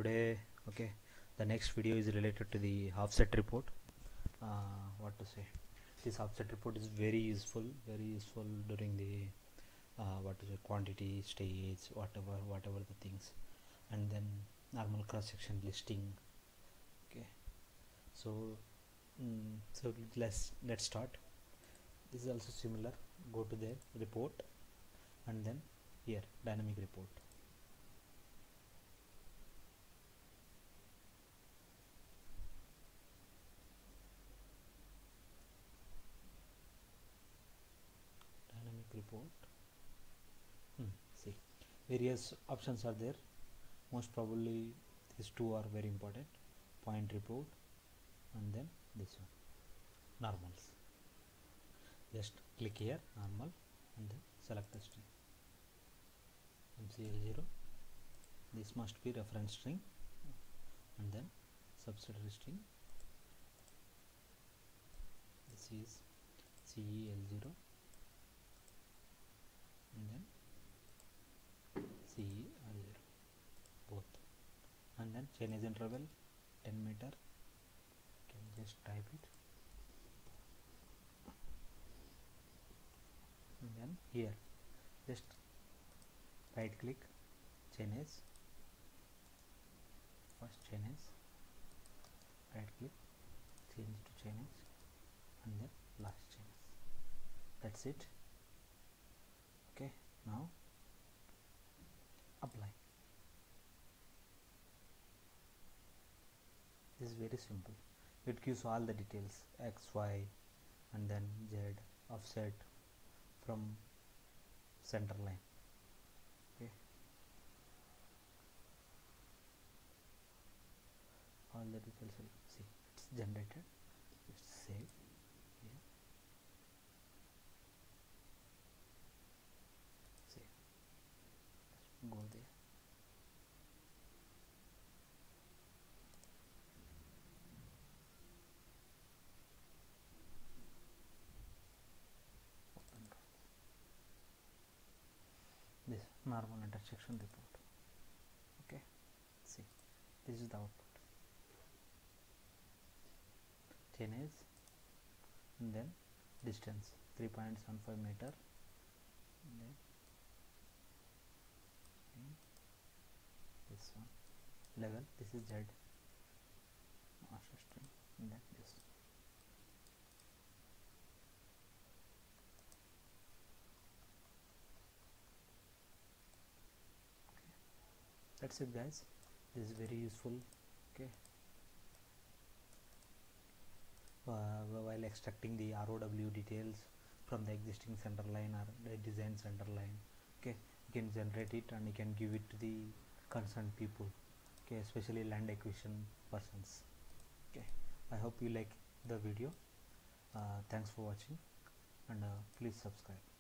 today, okay, the next video is related to the offset report. What to say, this offset report is very useful during the what to say, quantity stage, whatever the things, and then normal cross section listing. Okay, so let's start. This is also similar. Go to the report and then here dynamic report. Dynamic report. See, various options are there. Most probably these two are very important. Point report and then this one, normals. Just click here, normal, and then select the string MCL0. This must be reference string, and then subsidiary string. This is CEL0 and then CEL0 both, and then chain is interval 10 meter. Can just type it, and then here just right click, chain edge, first chain edge, right click, change to chain edge, and then last chain edge. That's it. Okay, now apply. This is very simple. It gives all the details, X, Y, and then Z, offset from center line. Okay, all the details will see. It's generated. Just save here. Save. Just go there. This normal intersection report. Okay, see, this is the output. Chain edge and then distance 3.75 meter, and then this one level. This is Z master string, and then this. That's it, guys. This is very useful. Okay, while extracting the ROW details from the existing center line or the design center line, okay, you can generate it and you can give it to the concerned people, okay, especially land acquisition persons. Okay, I hope you like the video. Thanks for watching, and please subscribe.